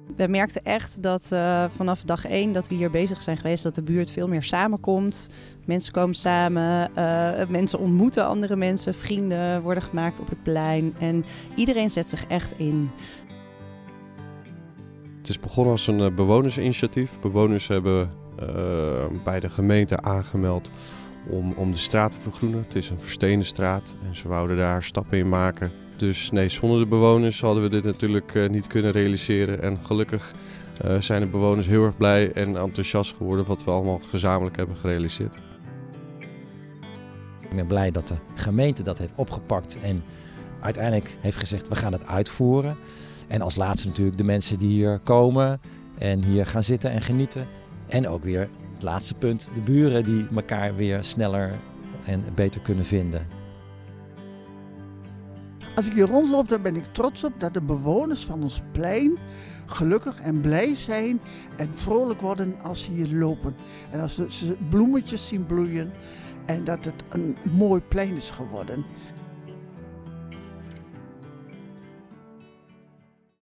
We merkten echt dat vanaf dag 1 dat we hier bezig zijn geweest, dat de buurt veel meer samenkomt. Mensen komen samen, mensen ontmoeten andere mensen, vrienden worden gemaakt op het plein en iedereen zet zich echt in. Het is begonnen als een bewonersinitiatief. Bewoners hebben bij de gemeente aangemeld om de straat te vergroenen. Het is een versteende straat en ze wouden daar stappen in maken. Dus nee, zonder de bewoners hadden we dit natuurlijk niet kunnen realiseren. En gelukkig zijn de bewoners heel erg blij en enthousiast geworden wat we allemaal gezamenlijk hebben gerealiseerd. Ik ben blij dat de gemeente dat heeft opgepakt en uiteindelijk heeft gezegd we gaan het uitvoeren. En als laatste natuurlijk de mensen die hier komen en hier gaan zitten en genieten. En ook weer het laatste punt, de buren die elkaar weer sneller en beter kunnen vinden. Als ik hier rondloop, dan ben ik trots op dat de bewoners van ons plein gelukkig en blij zijn en vrolijk worden als ze hier lopen. En als ze bloemetjes zien bloeien en dat het een mooi plein is geworden.